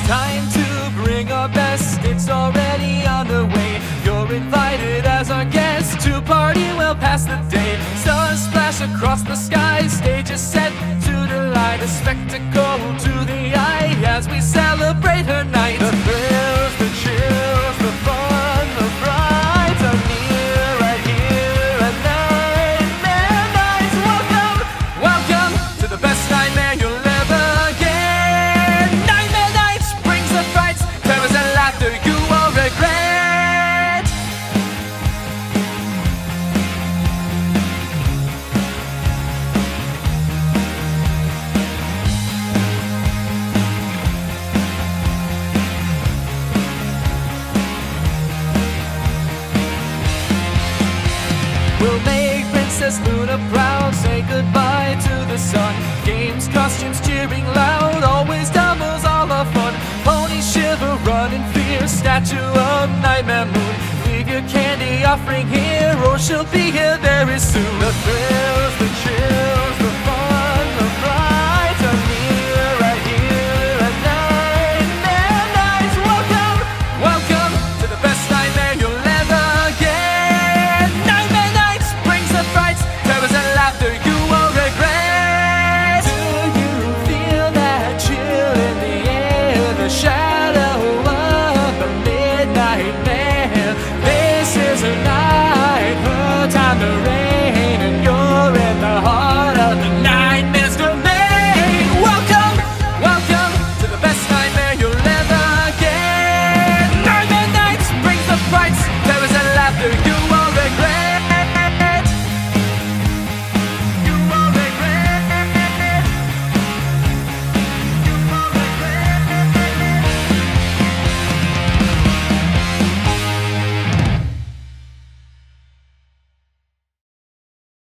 Time to bring our best, it's already underway. You're invited as our guest to party well past the day. Stars splash across the sky, stage is set to delight. A spectacle to the eye as we celebrate her night. The thrills, the chills, the fun, the frights are near right here at Nightmare Nights. Welcome, welcome to the best nightmare you'll ever get. Nightmare Nights brings the frights, terrors and laughter you won't regret. We'll make Princess Luna proud, say goodbye to the sun. Games, costumes, cheering loud, always doubles all our fun. Ponies shiver, run in fear, statue of Nightmare Moon. Leave your candy offering here, or she'll be here very soon. The thrills, the